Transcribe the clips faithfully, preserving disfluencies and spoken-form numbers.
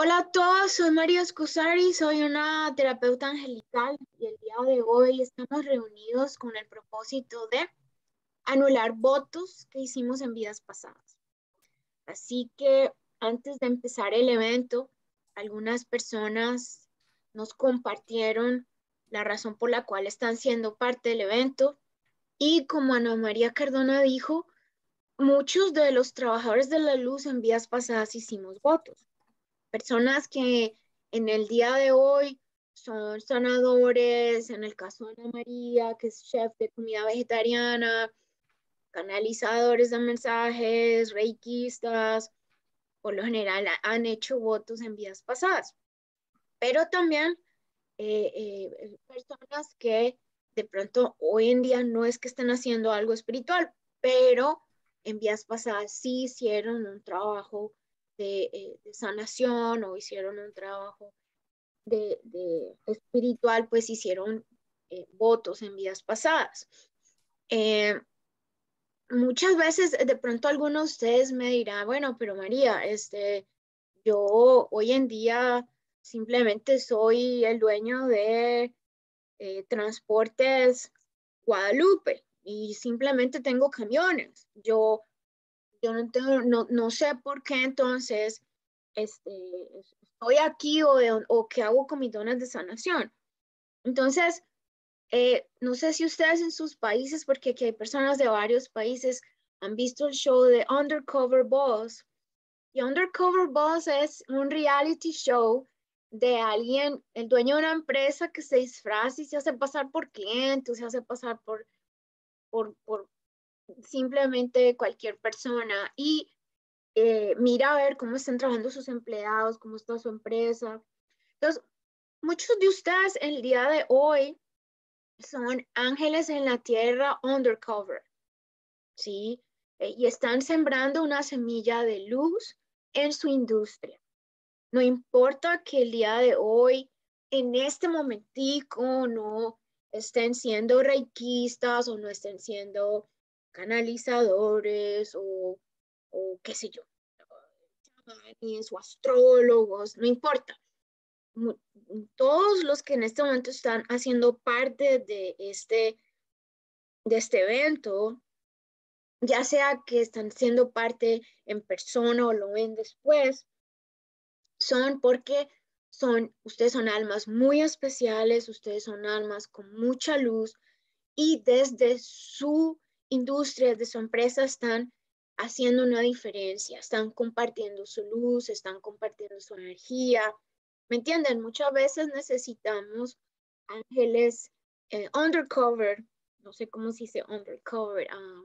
Hola a todos, soy María Escosari, soy una terapeuta angelical y el día de hoy estamos reunidos con el propósito de anular votos que hicimos en vidas pasadas. Así que antes de empezar el evento, algunas personas nos compartieron la razón por la cual están siendo parte del evento y como Ana María Cardona dijo, muchos de los trabajadores de la luz en vidas pasadas hicimos votos. Personas que en el día de hoy son sanadores, en el caso de Ana María, que es chef de comida vegetariana, canalizadores de mensajes, reikistas, por lo general han hecho votos en vidas pasadas. Pero también eh, eh, personas que de pronto hoy en día no es que estén haciendo algo espiritual, pero en vidas pasadas sí hicieron un trabajo de, eh, de sanación o hicieron un trabajo de, de espiritual, pues hicieron eh, votos en vidas pasadas. Eh, muchas veces de pronto algunos de ustedes me dirán, bueno, pero María, este, yo hoy en día simplemente soy el dueño de eh, Transportes Guadalupe y simplemente tengo camiones. Yo, yo no, tengo, no, no sé por qué entonces este, estoy aquí o, de, o qué hago con mis dones de sanación. Entonces, eh, no sé si ustedes en sus países, porque aquí hay personas de varios países, han visto el show de Undercover Boss. Y Undercover Boss es un reality show de alguien, el dueño de una empresa que se disfraza y se hace pasar por cliente, o se hace pasar por, por, por simplemente cualquier persona y eh, mira a ver cómo están trabajando sus empleados, cómo está su empresa. Entonces, muchos de ustedes el día de hoy son ángeles en la tierra undercover, ¿sí? Eh, y están sembrando una semilla de luz en su industria. No importa que el día de hoy, en este momentico, no estén siendo reikistas o no estén siendo canalizadores o, o qué sé yo, chamanes o astrólogos, no importa. Todos los que en este momento están haciendo parte de este, de este evento, ya sea que están siendo parte en persona o lo ven después, son porque son, ustedes son almas muy especiales, ustedes son almas con mucha luz y desde su industria, desde su empresa están haciendo una diferencia, están compartiendo su luz, están compartiendo su energía. ¿Me entienden? Muchas veces necesitamos ángeles eh, undercover, no sé cómo se dice undercover, um,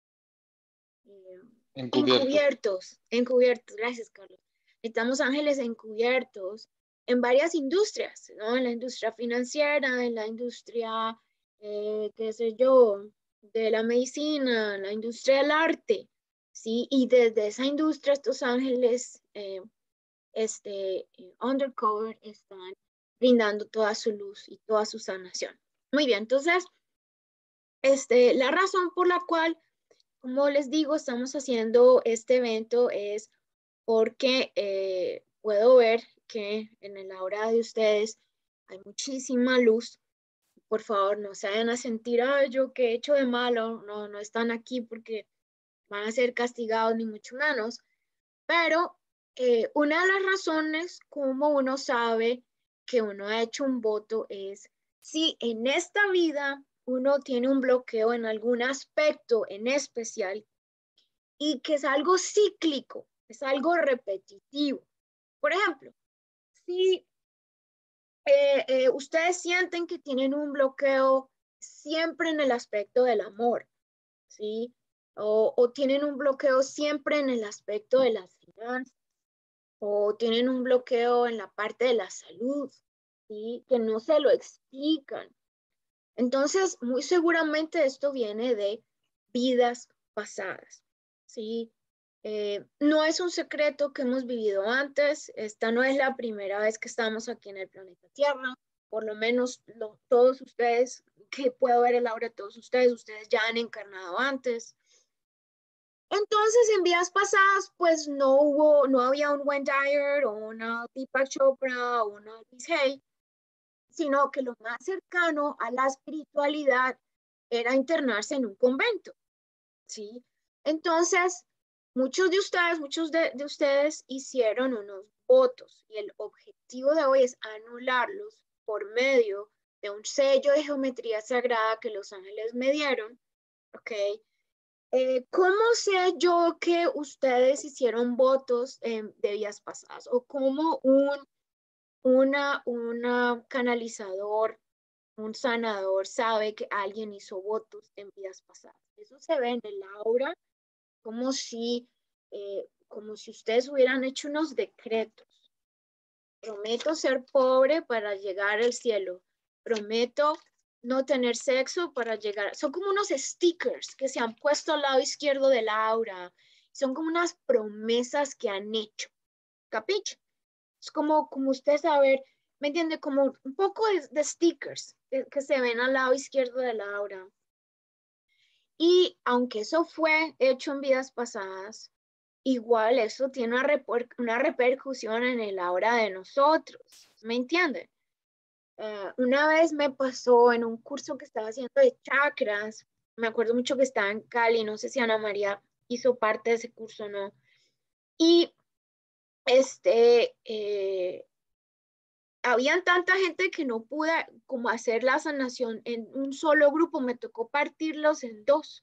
eh, Encubiertos. encubiertos, encubiertos, gracias Carlos. Necesitamos ángeles encubiertos en varias industrias, ¿no? En la industria financiera, en la industria, eh, qué sé yo, de la medicina, en la industria del arte, ¿sí? Y desde esa industria estos ángeles eh, este, eh, undercover están brindando toda su luz y toda su sanación. Muy bien, entonces, este, la razón por la cual como les digo, estamos haciendo este evento es porque eh, puedo ver que en el aura de ustedes hay muchísima luz. Por favor, no se vayan a sentir, ay, yo qué he hecho de malo, no, no están aquí porque van a ser castigados, ni mucho menos. Pero eh, una de las razones como uno sabe que uno ha hecho un voto es si en esta vida uno tiene un bloqueo en algún aspecto en especial y que es algo cíclico, es algo repetitivo. Por ejemplo, si eh, eh, ustedes sienten que tienen un bloqueo siempre en el aspecto del amor, ¿sí? O, o tienen un bloqueo siempre en el aspecto de las finanzas, o tienen un bloqueo en la parte de la salud, ¿sí? Que no se lo explican. Entonces, muy seguramente esto viene de vidas pasadas, ¿sí? Eh, no es un secreto que hemos vivido antes, esta no es la primera vez que estamos aquí en el planeta Tierra, por lo menos lo, todos ustedes, que puedo ver el aura de todos ustedes, ustedes ya han encarnado antes. Entonces, en vidas pasadas, pues no hubo, no había un Wayne Dyer o una Deepak Chopra o una Louise Hay, sino que lo más cercano a la espiritualidad era internarse en un convento, ¿sí? Entonces, muchos de ustedes, muchos de, de ustedes hicieron unos votos y el objetivo de hoy es anularlos por medio de un sello de geometría sagrada que los ángeles me dieron, ¿ok? Eh, ¿cómo sé yo que ustedes hicieron votos eh, de vidas pasadas? ¿O cómo un una, una canalizador, un sanador sabe que alguien hizo votos en vidas pasadas? Eso se ve en el aura, como si, eh, como si ustedes hubieran hecho unos decretos. Prometo ser pobre para llegar al cielo. Prometo no tener sexo para llegar. Son como unos stickers que se han puesto al lado izquierdo del aura. Son como unas promesas que han hecho. ¿Capiche? Es como, como usted saber, ¿me entiende? Como un poco de, de stickers que, que se ven al lado izquierdo de la aura. Y aunque eso fue hecho en vidas pasadas, igual eso tiene una, reper una repercusión en el aura de nosotros. ¿Me entiende? Uh, una vez me pasó en un curso que estaba haciendo de chakras, me acuerdo mucho que estaba en Cali, no sé si Ana María hizo parte de ese curso o no, y este, eh, habían tanta gente que no pude como hacer la sanación en un solo grupo, me tocó partirlos en dos.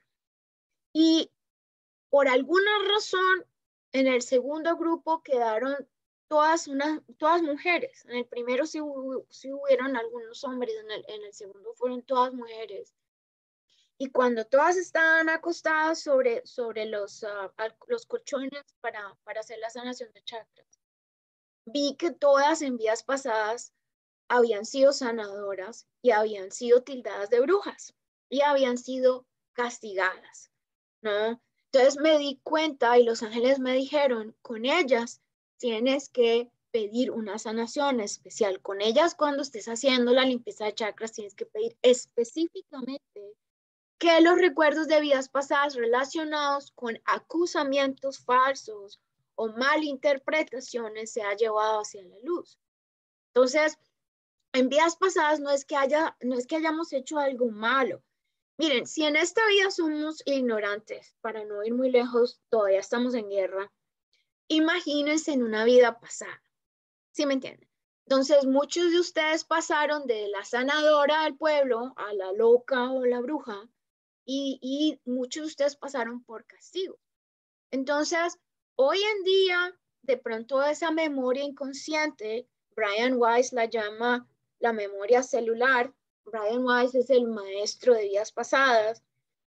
Y por alguna razón, en el segundo grupo quedaron todas, una, todas mujeres. En el primero sí, hubo, sí hubieron algunos hombres, en el, en el segundo fueron todas mujeres. Y cuando todas estaban acostadas sobre, sobre los, uh, los colchones para, para hacer la sanación de chakras, vi que todas en vidas pasadas habían sido sanadoras y habían sido tildadas de brujas y habían sido castigadas, ¿no? Entonces me di cuenta y los ángeles me dijeron, con ellas tienes que pedir una sanación especial. Con ellas, cuando estés haciendo la limpieza de chakras, tienes que pedir específicamente que los recuerdos de vidas pasadas relacionados con acusamientos falsos o malinterpretaciones se ha llevado hacia la luz. Entonces, en vidas pasadas no es que haya, no es que hayamos hecho algo malo. Miren, si en esta vida somos ignorantes, para no ir muy lejos, todavía estamos en guerra, imagínense en una vida pasada. ¿Sí me entienden? Entonces, muchos de ustedes pasaron de la sanadora del pueblo a la loca o la bruja y, y muchos de ustedes pasaron por castigo. Entonces, hoy en día, de pronto esa memoria inconsciente, Brian Weiss la llama la memoria celular. Brian Weiss es el maestro de vidas pasadas,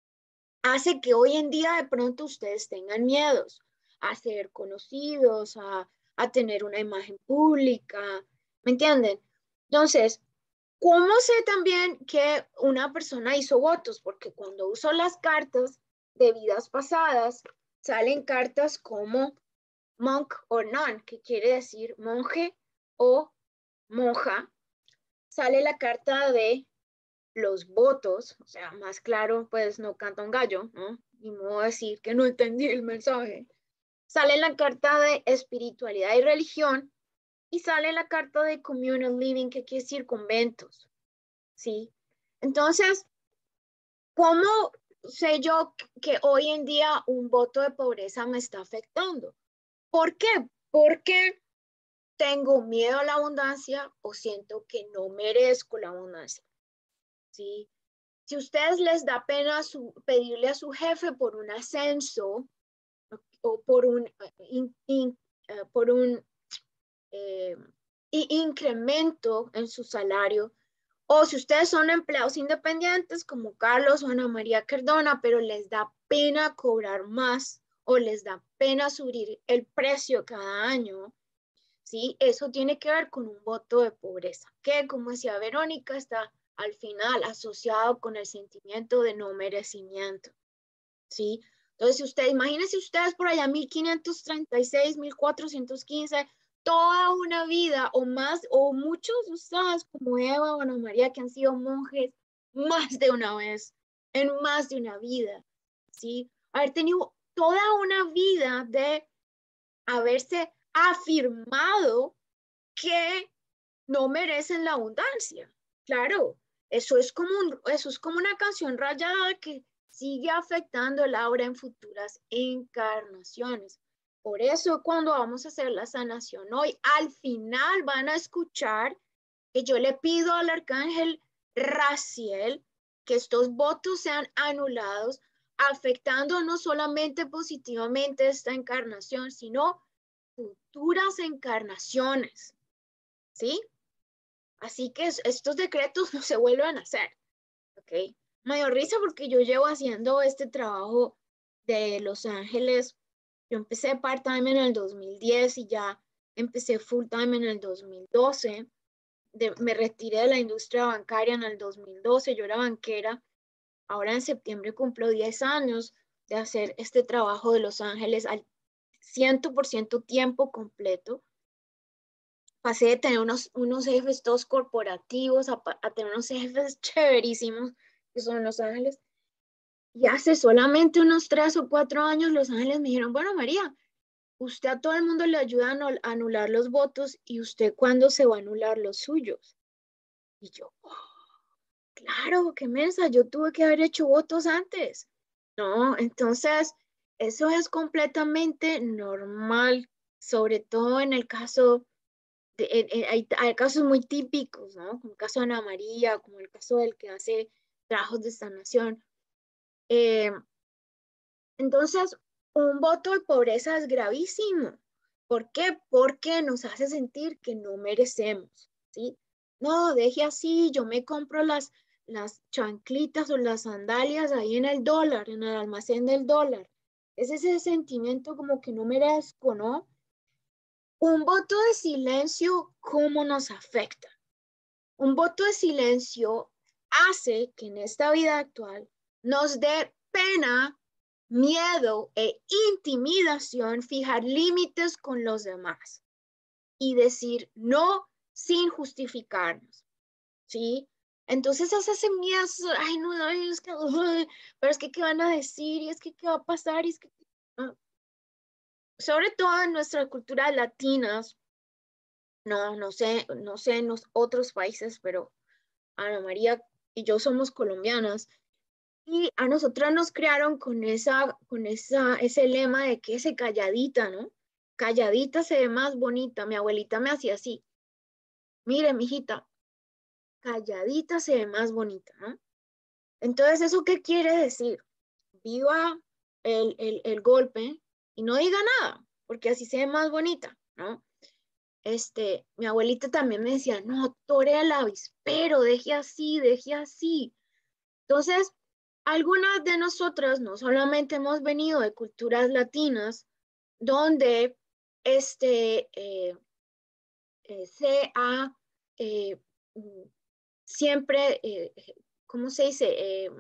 hace que hoy en día de pronto ustedes tengan miedos a ser conocidos, a, a tener una imagen pública, ¿me entienden? Entonces, ¿cómo sé también que una persona hizo votos? Porque cuando uso las cartas de vidas pasadas, salen cartas como monk o nun, que quiere decir monje o monja. Sale la carta de los votos, o sea, más claro, pues no canta un gallo, ¿no? Ni modo decir que no entendí el mensaje. Sale la carta de espiritualidad y religión y sale la carta de communal living, que quiere decir conventos, ¿sí? Entonces, ¿cómo sé yo que hoy en día un voto de pobreza me está afectando? ¿Por qué? Porque tengo miedo a la abundancia o siento que no merezco la abundancia, ¿sí? Si a ustedes les da pena su, pedirle a su jefe por un ascenso o por un, in, in, uh, por un eh, incremento en su salario, o si ustedes son empleados independientes como Carlos o Ana María Cardona, pero les da pena cobrar más o les da pena subir el precio cada año, ¿sí? Eso tiene que ver con un voto de pobreza, que como decía Verónica, está al final asociado con el sentimiento de no merecimiento, ¿sí? Entonces, si ustedes, imagínense ustedes por allá mil quinientos treinta y seis, mil cuatrocientos quince, toda una vida o más, o muchos de ustedes como Eva o Ana María que han sido monjes más de una vez, en más de una vida, ¿sí? Haber tenido toda una vida de haberse afirmado que no merecen la abundancia. Claro, eso es como, un, eso es como una canción rayada que sigue afectando el aura en futuras encarnaciones. Por eso cuando vamos a hacer la sanación hoy, al final van a escuchar que yo le pido al arcángel Raziel que estos votos sean anulados, afectando no solamente positivamente esta encarnación, sino futuras encarnaciones, ¿sí? Así que estos decretos no se vuelven a hacer, ¿ok? Me dio risa porque yo llevo haciendo este trabajo de Los Ángeles. Yo empecé part-time en el dos mil diez y ya empecé full-time en el dos mil doce. De, me retiré de la industria bancaria en el dos mil doce. Yo era banquera. Ahora en septiembre cumplo diez años de hacer este trabajo de Los Ángeles al cien por ciento tiempo completo. Pasé de tener unos, unos jefes todos corporativos a, a tener unos jefes chéverísimos que son Los Ángeles. Y hace solamente unos tres o cuatro años Los Ángeles me dijeron, bueno, María, usted a todo el mundo le ayuda a anular los votos y usted ¿cuándo se va a anular los suyos? Y yo, oh, claro, qué mensa, yo tuve que haber hecho votos antes. No, entonces eso es completamente normal, sobre todo en el caso de, en, en, hay, hay casos muy típicos, ¿no? Como el caso de Ana María, como el caso del que hace trabajos de sanación. Eh, entonces, un voto de pobreza es gravísimo. ¿Por qué? Porque nos hace sentir que no merecemos, ¿sí? No, deje así, yo me compro las, las chanclitas o las sandalias ahí en el dólar, en el almacén del dólar. Es ese sentimiento como que no merezco, ¿no? Un voto de silencio, ¿cómo nos afecta? Un voto de silencio hace que en esta vida actual nos dé pena, miedo e intimidación fijar límites con los demás y decir no sin justificarnos, ¿sí? Entonces es ese miedo, ay, no, ay, es que, ay, pero es que, ¿qué van a decir? Y es que, ¿qué va a pasar? Y es que, no. Sobre todo en nuestras culturas latinas, no, no sé, no sé en los otros países, pero Ana María y yo somos colombianas y a nosotras nos crearon con esa, con esa, ese lema de que ese calladita, ¿no? Calladita se ve más bonita. Mi abuelita me hacía así. Mire, mijita, calladita se ve más bonita, ¿no? Entonces, ¿eso qué quiere decir? Viva el, el, el golpe y no diga nada, porque así se ve más bonita, ¿no? Este, mi abuelita también me decía, no, tore el avispero, deje así, deje así. Entonces, algunas de nosotras no solamente hemos venido de culturas latinas, donde este, eh, eh, se ha eh, siempre, eh, ¿cómo se dice? Eh,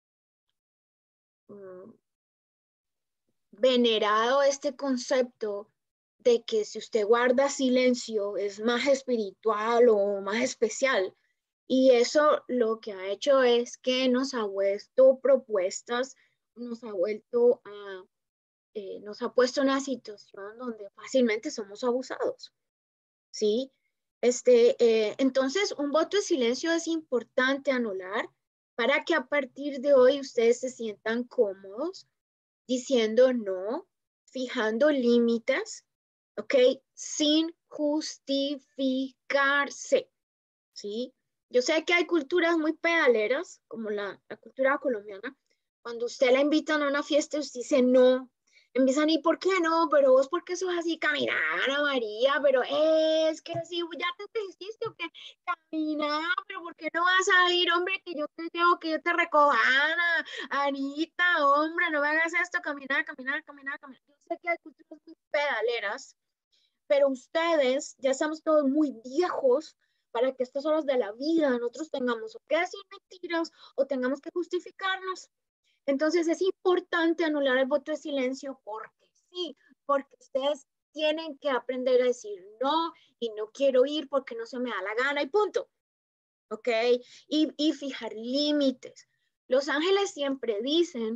venerado este concepto de que si usted guarda silencio es más espiritual o más especial. Y eso lo que ha hecho es que nos ha vuelto propuestas, nos ha vuelto a, eh, nos ha puesto en una situación donde fácilmente somos abusados, ¿sí? Este, eh, entonces, un voto de silencio es importante anular para que a partir de hoy ustedes se sientan cómodos diciendo no, fijando límites, ¿ok? Sin justificarse, ¿sí? Yo sé que hay culturas muy pedaleras, como la, la cultura colombiana. Cuando usted la invitan a una fiesta, usted dice no. Empiezan, ¿y por qué no? Pero vos, ¿por qué sos así? Caminar, Ana María, pero es que si ya te dijiste que caminar, pero ¿por qué no vas a ir, hombre? Que yo te llevo, que yo te recojo, Ana, Anita, hombre, no me hagas esto, caminar, caminar, caminar, caminar. Yo sé que hay culturas muy pedaleras, pero ustedes ya estamos todos muy viejos para que a estas horas de la vida nosotros tengamos que decir mentiras o tengamos que justificarnos. Entonces es importante anular el voto de silencio porque sí, porque ustedes tienen que aprender a decir no y no quiero ir porque no se me da la gana y punto. ¿Ok? Y, y fijar límites. Los ángeles siempre dicen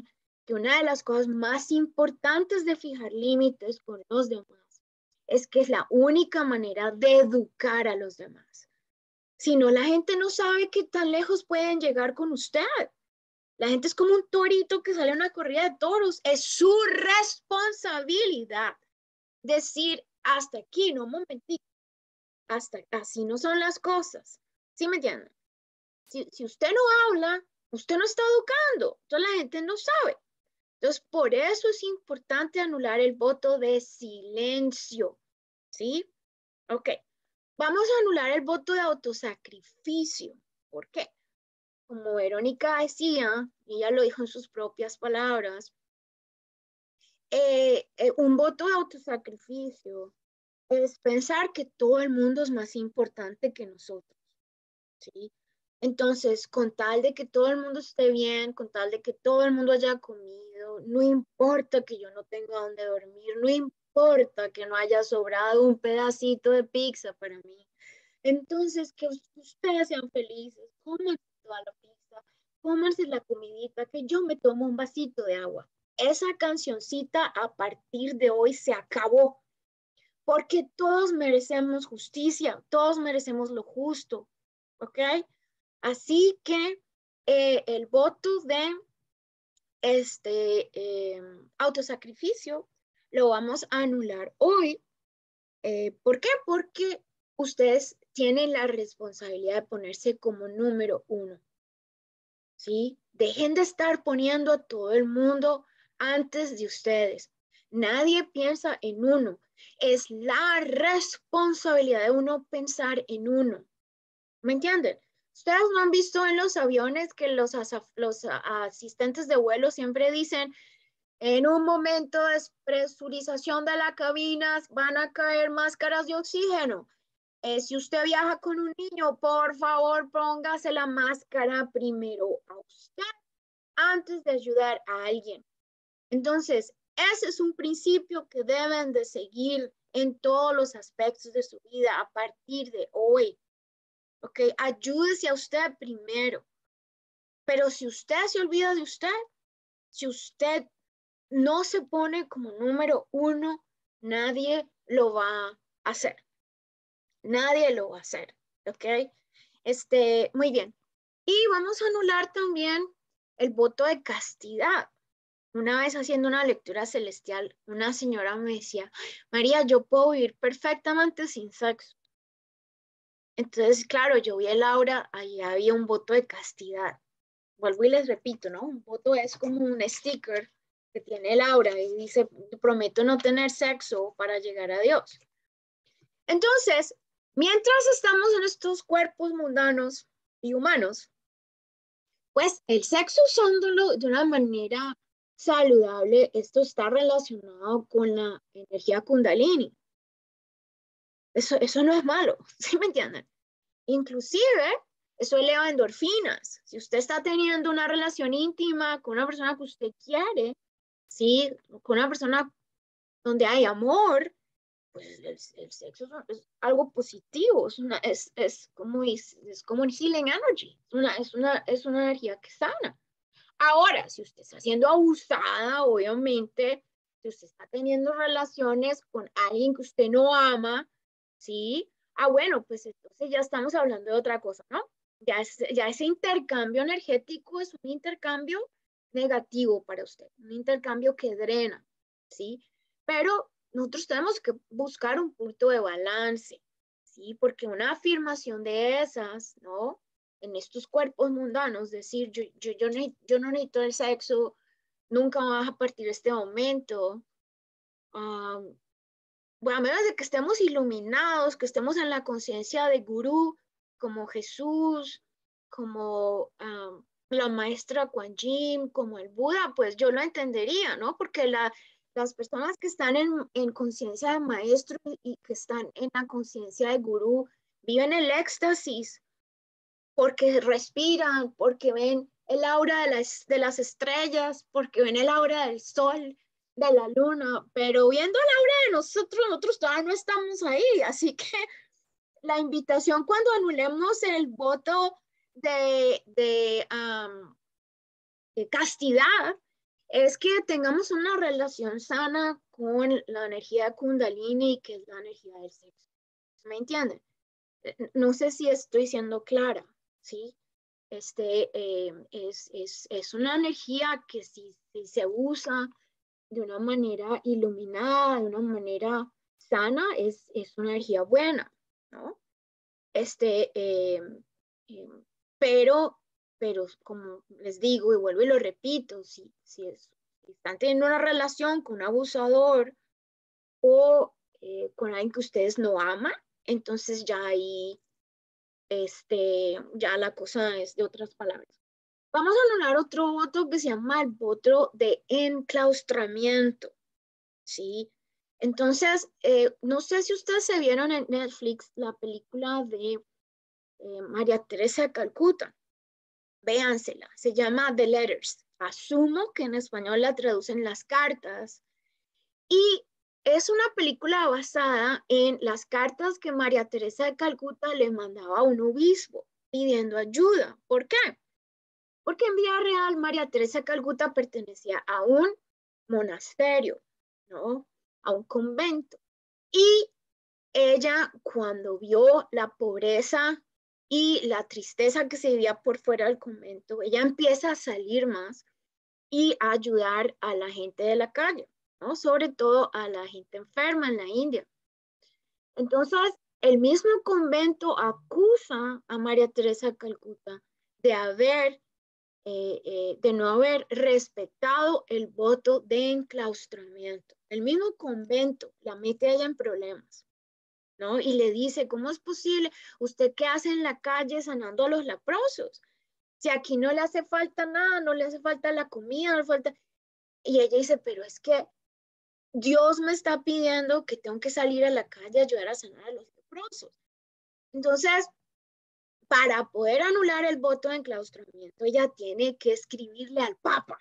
que una de las cosas más importantes de fijar límites con los demás es que es la única manera de educar a los demás. Si no, la gente no sabe qué tan lejos pueden llegar con usted. La gente es como un torito que sale a una corrida de toros. Es su responsabilidad decir hasta aquí, no un momentito, hasta así no son las cosas. ¿Sí me entienden? Si, si usted no habla, usted no está educando. Entonces la gente no sabe. Entonces, por eso es importante anular el voto de silencio. ¿Sí? Ok. Vamos a anular el voto de autosacrificio. ¿Por qué? Como Verónica decía, y ella lo dijo en sus propias palabras, eh, eh, un voto de autosacrificio es pensar que todo el mundo es más importante que nosotros, ¿sí? Entonces, con tal de que todo el mundo esté bien, con tal de que todo el mundo haya comido, no importa que yo no tenga dónde dormir, no importa que no haya sobrado un pedacito de pizza para mí. Entonces, que ustedes sean felices, cómanse toda la pizza, cómanse la comidita, que yo me tomo un vasito de agua. Esa cancioncita a partir de hoy se acabó, porque todos merecemos justicia, todos merecemos lo justo, ¿ok? Así que eh, el voto de este eh, autosacrificio lo vamos a anular hoy. Eh, ¿Por qué? Porque ustedes tienen la responsabilidad de ponerse como número uno, ¿sí? Dejen de estar poniendo a todo el mundo antes de ustedes. Nadie piensa en uno. Es la responsabilidad de uno pensar en uno. ¿Me entienden? Ustedes no han visto en los aviones que los, los asistentes de vuelo siempre dicen, en un momento de despresurización de la cabina van a caer máscaras de oxígeno. Eh, si usted viaja con un niño, por favor, póngase la máscara primero a usted antes de ayudar a alguien. Entonces, ese es un principio que deben de seguir en todos los aspectos de su vida a partir de hoy. ¿Ok? Ayúdese a usted primero. Pero si usted se olvida de usted, si usted no se pone como número uno, nadie lo va a hacer. Nadie lo va a hacer, ¿ok? Este, muy bien. Y vamos a anular también el voto de castidad. Una vez haciendo una lectura celestial, una señora me decía, María, yo puedo vivir perfectamente sin sexo. Entonces, claro, yo vi el aura, ahí había un voto de castidad. Vuelvo y les repito, ¿no? Un voto es como un sticker que tiene el aura y dice, prometo no tener sexo para llegar a Dios. Entonces, mientras estamos en estos cuerpos mundanos y humanos, pues el sexo usándolo de una manera saludable, esto está relacionado con la energía kundalini. Eso, eso no es malo, ¿sí me entienden? Inclusive, eso eleva endorfinas. Si usted está teniendo una relación íntima con una persona que usted quiere, ¿sí? Con una persona donde hay amor, pues el, el sexo es, es algo positivo, es, una, es, es, como, es, es como healing energy, es una, es, una, es una energía que sana. Ahora, si usted está siendo abusada, obviamente, si usted está teniendo relaciones con alguien que usted no ama, ¿sí? Ah, bueno, pues entonces ya estamos hablando de otra cosa, ¿no? Ya, es, ya ese intercambio energético es un intercambio negativo para usted, un intercambio que drena, ¿sí? Pero nosotros tenemos que buscar un punto de balance, ¿sí? Porque una afirmación de esas, ¿no? En estos cuerpos mundanos, decir, yo, yo, yo, ne yo no necesito el sexo, nunca más a partir de este momento. Um, bueno, a menos de que estemos iluminados, que estemos en la conciencia de gurú, como Jesús, como um, la maestra Kuan Yin, como el Buda, pues yo lo entendería, ¿no? Porque la, las personas que están en, en conciencia de maestro y que están en la conciencia de gurú viven el éxtasis porque respiran, porque ven el aura de las, de las estrellas, porque ven el aura del sol, de la luna, pero viendo el aura de nosotros, nosotros todavía no estamos ahí, así que la invitación cuando anulemos el voto de, de, um, de castidad es que tengamos una relación sana con la energía Kundalini, que es la energía del sexo. ¿Me entienden? No sé si estoy siendo clara, ¿sí? Este, eh, es, es, es una energía que si, si se usa de una manera iluminada, de una manera sana, es, es una energía buena, ¿no? Este, eh, eh, pero, pero como les digo y vuelvo y lo repito, si, si, es, si están teniendo una relación con un abusador o eh, con alguien que ustedes no aman, entonces ya ahí, este, ya la cosa es de otras palabras. Vamos a anular otro voto que se llama el voto de enclaustramiento, ¿sí? Entonces, eh, no sé si ustedes se vieron en Netflix la película de eh, María Teresa de Calcuta. Véansela, se llama The Letters. Asumo que en español la traducen las cartas. Y es una película basada en las cartas que María Teresa de Calcuta le mandaba a un obispo pidiendo ayuda. ¿Por qué? Porque en vida real María Teresa de Calcuta pertenecía a un monasterio, ¿no? A un convento. Y ella, cuando vio la pobreza y la tristeza que se vivía por fuera del convento, ella empieza a salir más y a ayudar a la gente de la calle, ¿no? Sobre todo a la gente enferma en la India. Entonces, el mismo convento acusa a María Teresa de Calcuta de haber, eh, eh, de no haber respetado el voto de enclaustramiento. El mismo convento la mete a ella en problemas, ¿no? Y le dice, ¿cómo es posible? ¿Usted qué hace en la calle sanando a los leprosos? Si aquí no le hace falta nada, no le hace falta la comida, no le falta... Y ella dice, pero es que Dios me está pidiendo que tengo que salir a la calle a ayudar a sanar a los leprosos. Entonces, para poder anular el voto de enclaustramiento, ella tiene que escribirle al Papa,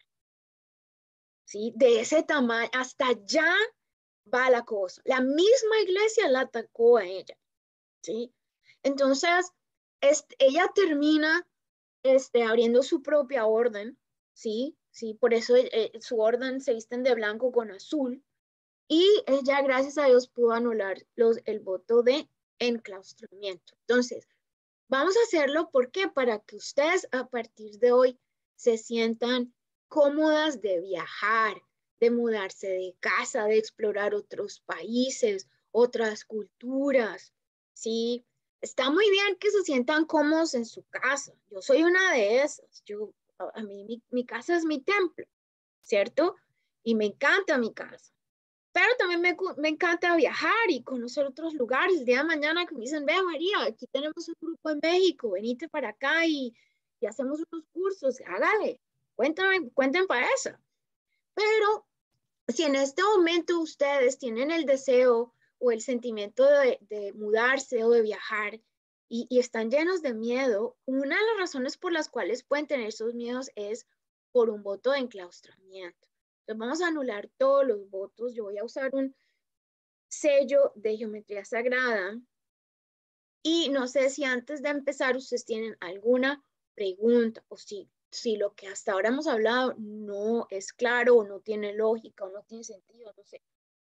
¿sí? De ese tamaño, hasta allá va la cosa. La misma iglesia la atacó a ella, ¿sí? Entonces, este, ella termina este, abriendo su propia orden, ¿sí? Sí, por eso eh, su orden se visten de blanco con azul, y ella, gracias a Dios, pudo anular los, el voto de enclaustramiento. Entonces, vamos a hacerlo, ¿por qué? Para que ustedes a partir de hoy se sientan cómodas de viajar, de mudarse de casa, de explorar otros países, otras culturas, ¿sí? Está muy bien que se sientan cómodos en su casa. Yo soy una de esas. Yo, a mí, mi, mi casa es mi templo, ¿cierto? Y me encanta mi casa. Pero también me, me encanta viajar y conocer otros lugares. El día de mañana que me dicen, ve María, aquí tenemos un grupo en México, venite para acá y, y hacemos unos cursos, hágale, cuéntame, cuenten para eso. Pero si en este momento ustedes tienen el deseo o el sentimiento de, de mudarse o de viajar y, y están llenos de miedo, una de las razones por las cuales pueden tener esos miedos es por un voto de enclaustramiento. Entonces vamos a anular todos los votos. Yo voy a usar un sello de geometría sagrada y no sé si antes de empezar ustedes tienen alguna pregunta o si, si lo que hasta ahora hemos hablado no es claro o no tiene lógica o no tiene sentido, no sé.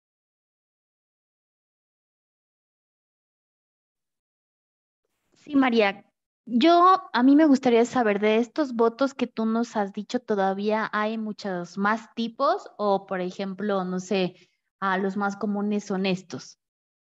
Sí, María, yo a mí me gustaría saber de estos votos que tú nos has dicho, ¿todavía hay muchos más tipos o, por ejemplo, no sé, a los más comunes son estos?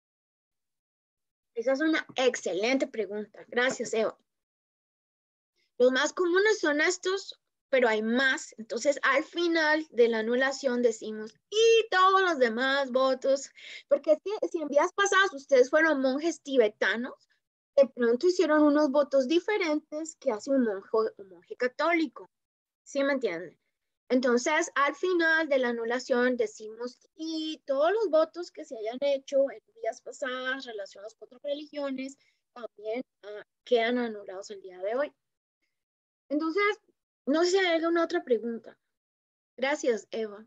Esa es una excelente pregunta. Gracias, Eva. Los más comunes son estos, pero hay más. Entonces, al final de la anulación decimos, y todos los demás votos, porque si, si en días pasados ustedes fueron monjes tibetanos, de pronto hicieron unos votos diferentes que hace un monje, un monje católico. ¿Sí me entienden? Entonces, al final de la anulación decimos, y todos los votos que se hayan hecho en días pasados relacionados con otras religiones también uh, quedan anulados el día de hoy. Entonces, no sé si hay alguna otra pregunta. Gracias, Eva.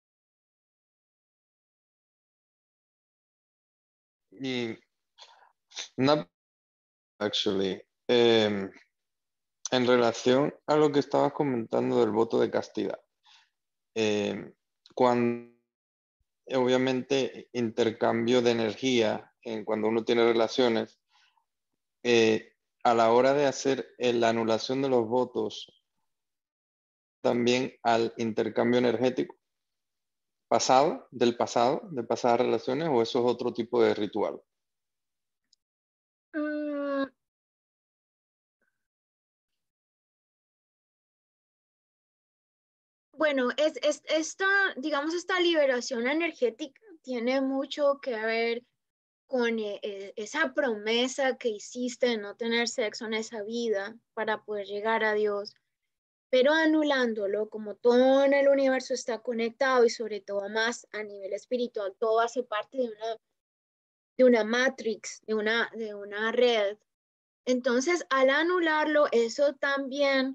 Y una, actually, eh, en relación a lo que estabas comentando del voto de castidad, eh, cuando obviamente intercambio de energía, en cuando uno tiene relaciones, eh, a la hora de hacer eh, la anulación de los votos, también al intercambio energético pasado, del pasado, de pasadas relaciones, o eso es otro tipo de ritual. Mm, bueno, es, es, esta, digamos, esta liberación energética tiene mucho que ver con eh, eh, esa promesa que hiciste de no tener sexo en esa vida para poder llegar a Dios, pero anulándolo, como todo en el universo está conectado y sobre todo más a nivel espiritual, todo hace parte de una, de una matrix, de una, de una red. Entonces, al anularlo, eso también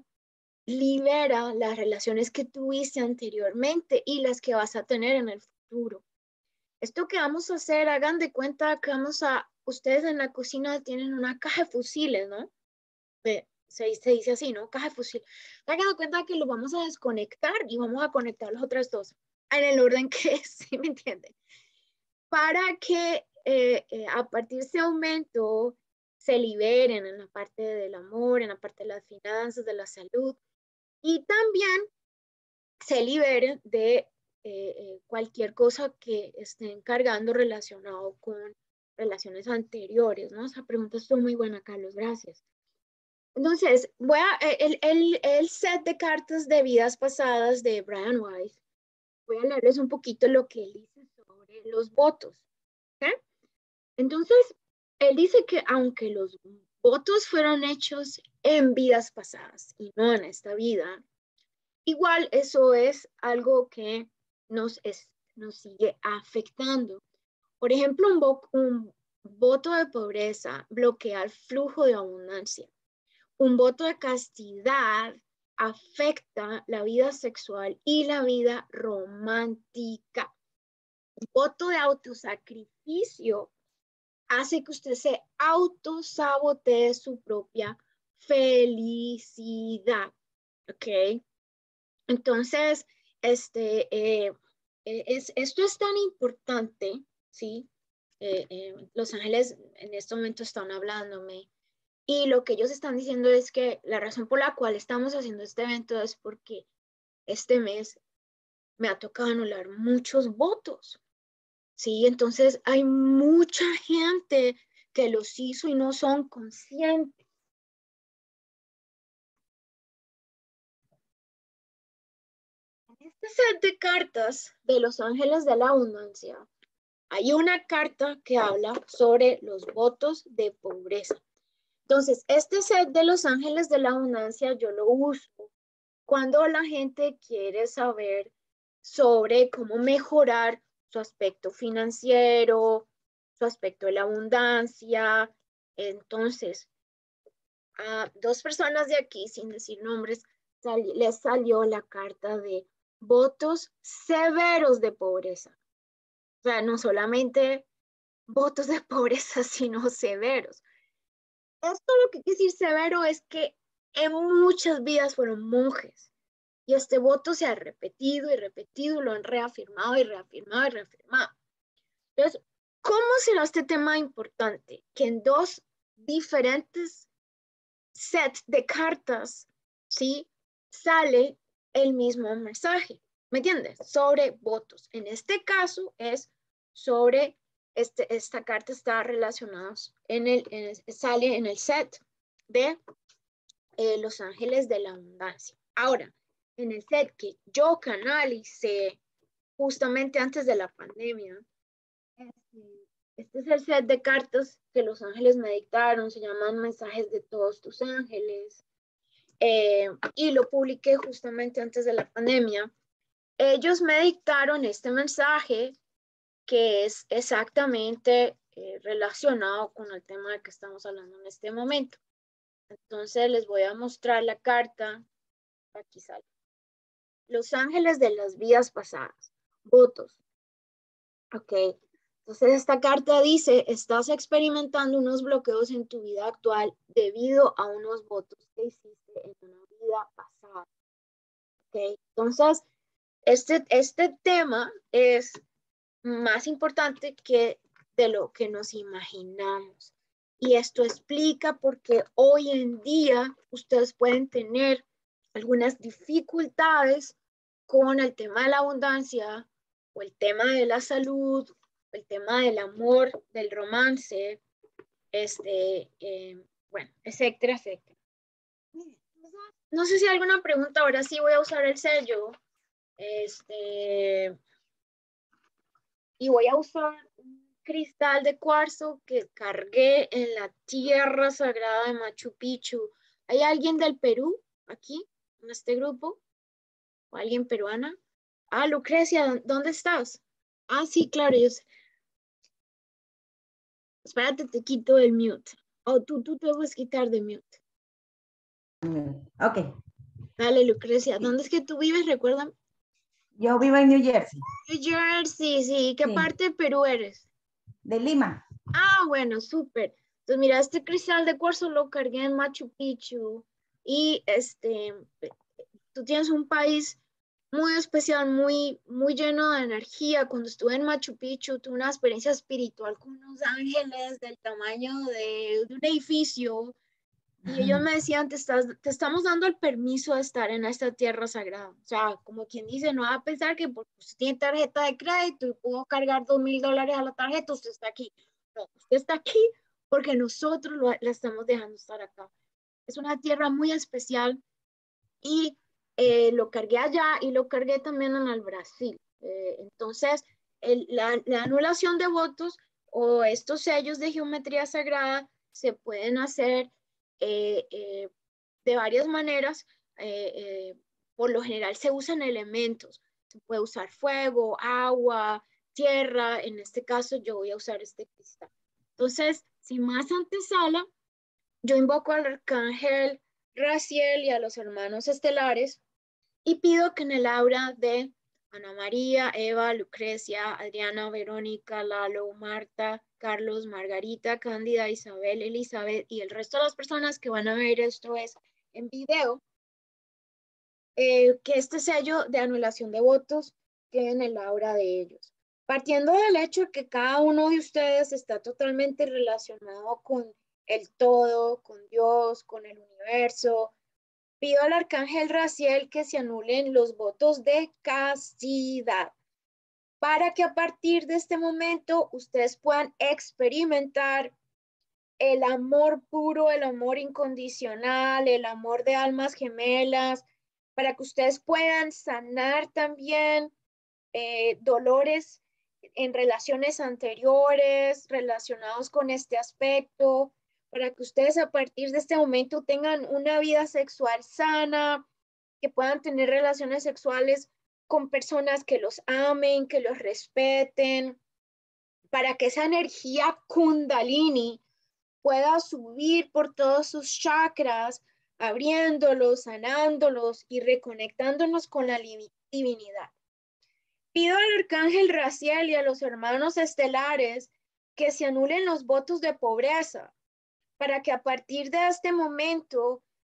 libera las relaciones que tuviste anteriormente y las que vas a tener en el futuro. Esto que vamos a hacer, hagan de cuenta que vamos a, ustedes en la cocina tienen una caja de fusiles, ¿no? De, se, se dice así, ¿no? Caja de fusiles. Hagan de cuenta que los vamos a desconectar y vamos a conectar los otros dos en el orden que es, ¿sí me entienden? Para que eh, eh, a partir de ese aumento se liberen en la parte del amor, en la parte de las finanzas, de la salud, y también se liberen de eh, eh, cualquier cosa que estén cargando relacionado con relaciones anteriores, ¿no? Esa pregunta estuvo muy buena, Carlos, gracias. Entonces, voy a, el, el, el set de cartas de vidas pasadas de Brian Weiss, voy a leerles un poquito lo que él dice sobre los votos, ¿ok? Entonces, él dice que aunque los votos fueron hechos en vidas pasadas y no en esta vida, igual eso es algo que nos, es, nos sigue afectando. Por ejemplo, un, vo un voto de pobreza bloquea el flujo de abundancia. Un voto de castidad afecta la vida sexual y la vida romántica. Un voto de autosacrificio hace que usted se autosabotee su propia felicidad. ¿Ok? Entonces, este, eh, es, esto es tan importante, ¿sí? Eh, eh, los ángeles en este momento están hablándome y lo que ellos están diciendo es que la razón por la cual estamos haciendo este evento es porque este mes me ha tocado anular muchos votos, ¿sí? Entonces hay mucha gente que los hizo y no son conscientes. En este set de cartas de los ángeles de la abundancia, hay una carta que habla sobre los votos de pobreza. Entonces, este set de los ángeles de la abundancia yo lo uso cuando la gente quiere saber sobre cómo mejorar su aspecto financiero, su aspecto de la abundancia. Entonces, a dos personas de aquí, sin decir nombres, sali les salió la carta de votos severos de pobreza. O sea, no solamente votos de pobreza, sino severos. Esto lo que quiere decir severo es que en muchas vidas fueron monjes y este voto se ha repetido y repetido, lo han reafirmado y reafirmado y reafirmado. Entonces, ¿cómo será este tema importante? Que en dos diferentes sets de cartas, ¿sí? Sale el mismo mensaje, ¿me entiendes? Sobre votos. En este caso es sobre, este, esta carta está relacionada, en el, en el, sale en el set de eh, Los Ángeles de la Abundancia. Ahora, en el set que yo canalicé justamente antes de la pandemia, este, este es el set de cartas que los ángeles me dictaron, se llaman Mensajes de Todos Tus Ángeles, eh, y lo publiqué justamente antes de la pandemia. Ellos me dictaron este mensaje que es exactamente eh, relacionado con el tema de que estamos hablando en este momento. Entonces les voy a mostrar la carta. Aquí sale. Los ángeles de las vidas pasadas. Votos. Ok. Entonces esta carta dice, estás experimentando unos bloqueos en tu vida actual debido a unos votos que hiciste en una vida pasada. Ok. Entonces, este, este tema es más importante que de lo que nos imaginamos. Y esto explica por qué hoy en día ustedes pueden tener algunas dificultades con el tema de la abundancia o el tema de la salud, el tema del amor, del romance, este, eh, bueno, etcétera, etcétera. No sé si hay alguna pregunta, ahora sí voy a usar el sello. Este, y voy a usar un cristal de cuarzo que cargué en la tierra sagrada de Machu Picchu. ¿Hay alguien del Perú aquí en este grupo? ¿O alguien peruana? Ah, Lucrecia, ¿dónde estás? Ah, sí, claro, yo sé. Espérate, te quito el mute. Oh, tú, tú te puedes quitar de mute. Ok. Dale, Lucrecia. ¿Dónde es que tú vives? Recuérdame. Yo vivo en New Jersey. New Jersey, sí. ¿Qué Sí. parte de Perú eres? De Lima. Ah, bueno, súper. Entonces, mira, este cristal de cuarzo lo cargué en Machu Picchu y este, tú tienes un país muy especial, muy, muy lleno de energía. Cuando estuve en Machu Picchu, tuve una experiencia espiritual con unos ángeles del tamaño de, de un edificio y ellos me decían, te, estás, te estamos dando el permiso de estar en esta tierra sagrada. O sea, como quien dice, no va a pensar que porque usted tiene tarjeta de crédito y puedo cargar dos mil dólares a la tarjeta, usted está aquí. No, usted está aquí porque nosotros lo, la estamos dejando estar acá. Es una tierra muy especial y eh, lo cargué allá y lo cargué también en el Brasil. Eh, entonces, el, la, la anulación de votos o estos sellos de geometría sagrada se pueden hacer eh, eh, de varias maneras. Eh, eh, por lo general se usan elementos. Se puede usar fuego, agua, tierra. En este caso yo voy a usar este cristal. Entonces, sin más antesala, yo invoco al arcángel Raciel y a los hermanos estelares y pido que en el aura de Ana María, Eva, Lucrecia, Adriana, Verónica, Lalo, Marta, Carlos, Margarita, Cándida, Isabel, Elizabeth y el resto de las personas que van a ver esto es en video, eh, que este sello de anulación de votos quede en el aura de ellos. Partiendo del hecho de que cada uno de ustedes está totalmente relacionado con el todo, con Dios, con el universo, pido al arcángel Raciel que se anulen los votos de castidad para que a partir de este momento ustedes puedan experimentar el amor puro, el amor incondicional, el amor de almas gemelas, para que ustedes puedan sanar también eh, dolores en relaciones anteriores relacionados con este aspecto, para que ustedes a partir de este momento tengan una vida sexual sana, que puedan tener relaciones sexuales con personas que los amen, que los respeten, para que esa energía kundalini pueda subir por todos sus chakras, abriéndolos, sanándolos y reconectándonos con la divinidad. Pido al arcángel Raciel y a los hermanos estelares que se anulen los votos de pobreza para que a partir de este momento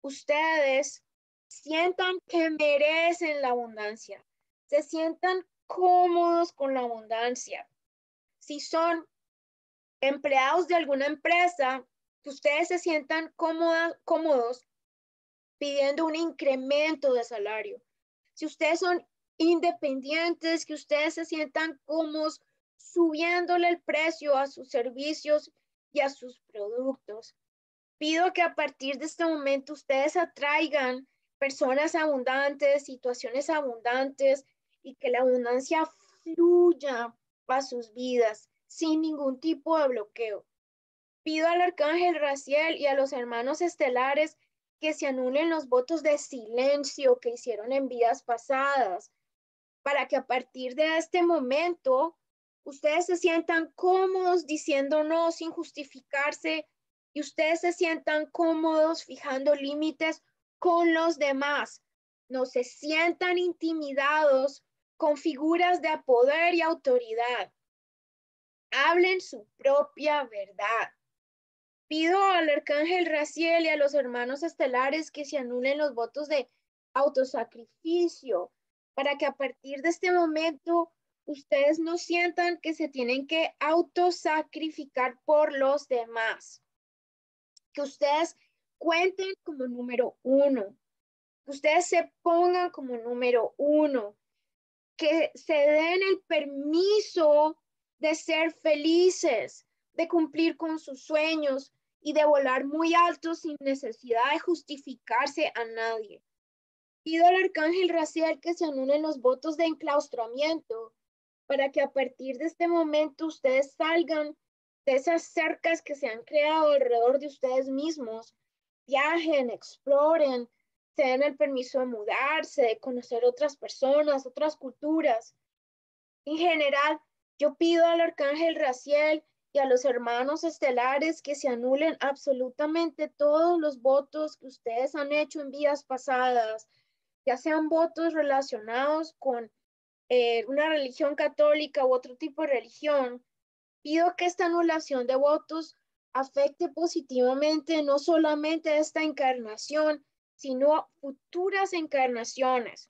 ustedes sientan que merecen la abundancia, se sientan cómodos con la abundancia. Si son empleados de alguna empresa, que ustedes se sientan cómoda, cómodos pidiendo un incremento de salario. Si ustedes son independientes, que ustedes se sientan cómodos subiéndole el precio a sus servicios y a sus productos. Pido que a partir de este momento ustedes atraigan personas abundantes, situaciones abundantes y que la abundancia fluya para sus vidas sin ningún tipo de bloqueo. Pido al arcángel Raciel y a los hermanos estelares que se anulen los votos de silencio que hicieron en vidas pasadas, para que a partir de este momento ustedes se sientan cómodos diciendo no sin justificarse y ustedes se sientan cómodos fijando límites con los demás. No se sientan intimidados con figuras de poder y autoridad. Hablen su propia verdad. Pido al arcángel Raciel y a los hermanos estelares que se anulen los votos de autosacrificio para que a partir de este momento ustedes no sientan que se tienen que autosacrificar por los demás. Que ustedes cuenten como número uno. Que ustedes se pongan como número uno. Que se den el permiso de ser felices, de cumplir con sus sueños y de volar muy alto sin necesidad de justificarse a nadie. Pido al arcángel Raziel que se anulen los votos de enclaustramiento para que a partir de este momento ustedes salgan de esas cercas que se han creado alrededor de ustedes mismos, viajen, exploren, se den el permiso de mudarse, de conocer otras personas, otras culturas. En general, yo pido al arcángel Raziel y a los hermanos estelares que se anulen absolutamente todos los votos que ustedes han hecho en vidas pasadas, ya sean votos relacionados con eh, una religión católica u otro tipo de religión. Pido que esta anulación de votos afecte positivamente no solamente esta encarnación, sino futuras encarnaciones.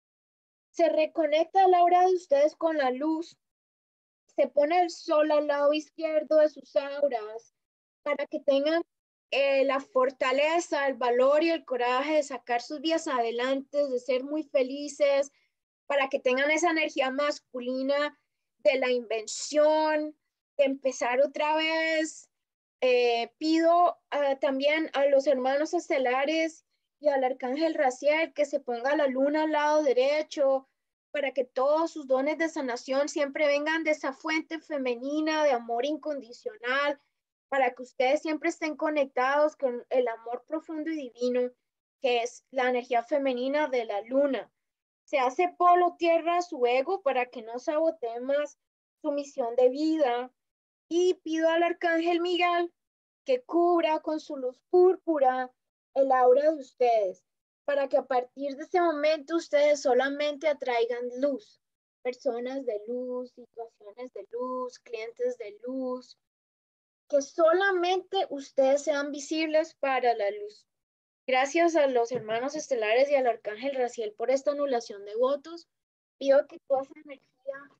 Se reconecta la aura de ustedes con la luz, se pone el sol al lado izquierdo de sus auras para que tengan eh, la fortaleza, el valor y el coraje de sacar sus vidas adelante, de ser muy felices, para que tengan esa energía masculina de la invención, de empezar otra vez. Eh, pido uh, también a los hermanos estelares y al arcángel Raziel que se ponga la luna al lado derecho para que todos sus dones de sanación siempre vengan de esa fuente femenina de amor incondicional, para que ustedes siempre estén conectados con el amor profundo y divino, que es la energía femenina de la luna. Se hace polo tierra a su ego para que no sabotee más su misión de vida. Y pido al arcángel Miguel que cubra con su luz púrpura el aura de ustedes, para que a partir de ese momento ustedes solamente atraigan luz, personas de luz, situaciones de luz, clientes de luz, que solamente ustedes sean visibles para la luz. Gracias a los hermanos estelares y al arcángel Raziel por esta anulación de votos. Pido que toda esa energía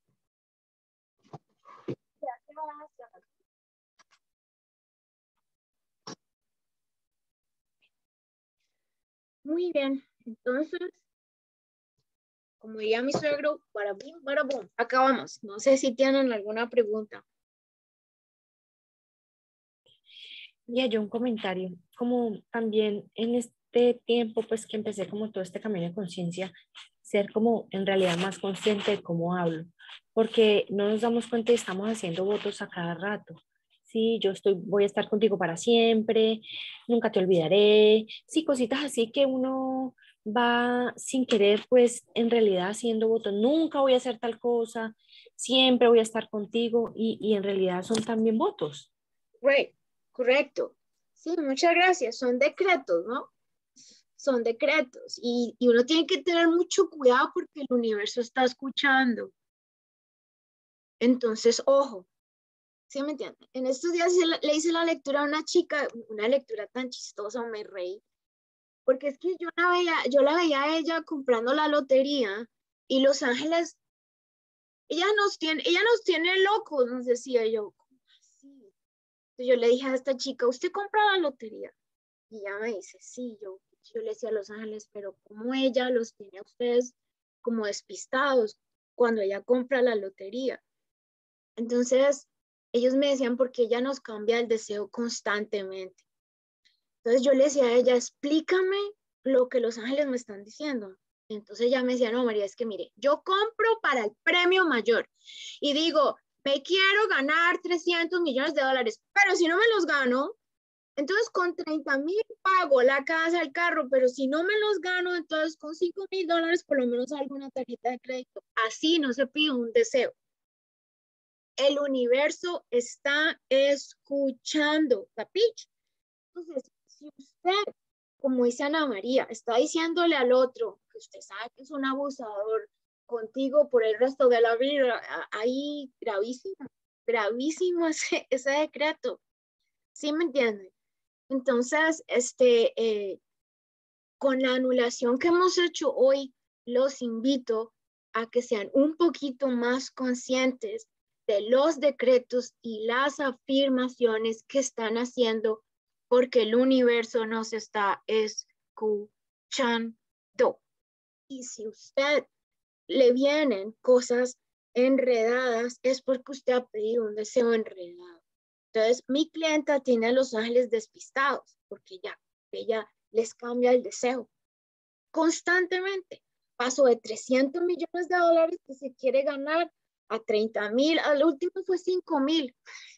sea llevada hacia la luz. Muy bien, entonces, como diría mi suegro, para bim, para bum, acabamos. No sé si tienen alguna pregunta. Ya, yo un comentario, como también en este tiempo, pues que empecé como todo este camino de conciencia, ser como en realidad más consciente de cómo hablo, porque no nos damos cuenta y estamos haciendo votos a cada rato. Sí, yo estoy, voy a estar contigo para siempre, nunca te olvidaré, sí, cositas así que uno va sin querer, pues en realidad haciendo votos, nunca voy a hacer tal cosa, siempre voy a estar contigo y, y en realidad son también votos. Right, correcto. Sí, muchas gracias. Son decretos, ¿no? Son decretos y, y uno tiene que tener mucho cuidado porque el universo está escuchando. Entonces, ojo. ¿Sí me entienden? En estos días le hice la lectura a una chica, una lectura tan chistosa, me reí, porque es que yo la veía, yo la veía a ella comprando la lotería y Los Ángeles, ella nos tiene, ella nos tiene locos, nos decía yo, ¿cómo así? Entonces yo le dije a esta chica, ¿usted compra la lotería? Y ella me dice, sí, yo, yo le decía a Los Ángeles, pero ¿cómo ella los tiene a ustedes como despistados cuando ella compra la lotería? Entonces, ellos me decían porque ella nos cambia el deseo constantemente. Entonces yo le decía a ella, explícame lo que los ángeles me están diciendo. Entonces ella me decía, no, María, es que mire, yo compro para el premio mayor y digo, me quiero ganar trescientos millones de dólares, pero si no me los gano, entonces con treinta mil pago la casa, el carro, pero si no me los gano, entonces con cinco mil dólares por lo menos hago una tarjeta de crédito. Así no se pide un deseo. El universo está escuchando, ¿capich? Entonces, si usted, como dice Ana María, está diciéndole al otro que usted sabe que es un abusador contigo por el resto de la vida, ahí gravísimo, gravísimo ese, ese decreto. ¿Sí me entienden? Entonces, este, eh, con la anulación que hemos hecho hoy, los invito a que sean un poquito más conscientes de los decretos y las afirmaciones que están haciendo, porque el universo nos está escuchando. Y si usted le vienen cosas enredadas, es porque usted ha pedido un deseo enredado. Entonces, mi clienta tiene a los ángeles despistados, porque ya, ella les cambia el deseo constantemente. Pasó de trescientos millones de dólares que se quiere ganar a treinta mil, al último fue cinco mil.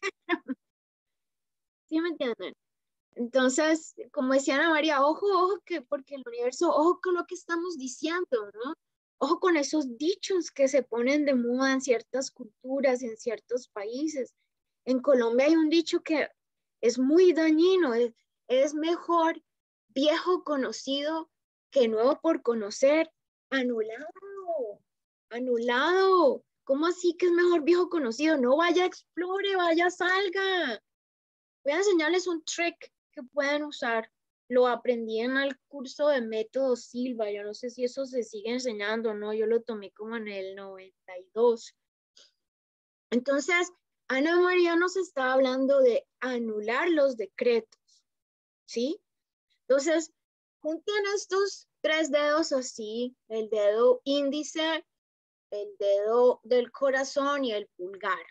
¿Sí me entienden? Entonces, como decía Ana María, ojo, ojo, que porque el universo, ojo con lo que estamos diciendo, ¿no? Ojo con esos dichos que se ponen de moda en ciertas culturas, en ciertos países. En Colombia hay un dicho que es muy dañino, es, es mejor viejo conocido que nuevo por conocer. Anulado, anulado. ¿Cómo así que es mejor viejo conocido? No vaya, explore, vaya, salga. Voy a enseñarles un trick que pueden usar. Lo aprendí en el curso de método Silva. Yo no sé si eso se sigue enseñando o no. Yo lo tomé como en el noventa y dos. Entonces, Ana María nos está hablando de anular los decretos, ¿sí? Entonces, junten estos tres dedos así, el dedo índice, el dedo del corazón y el pulgar.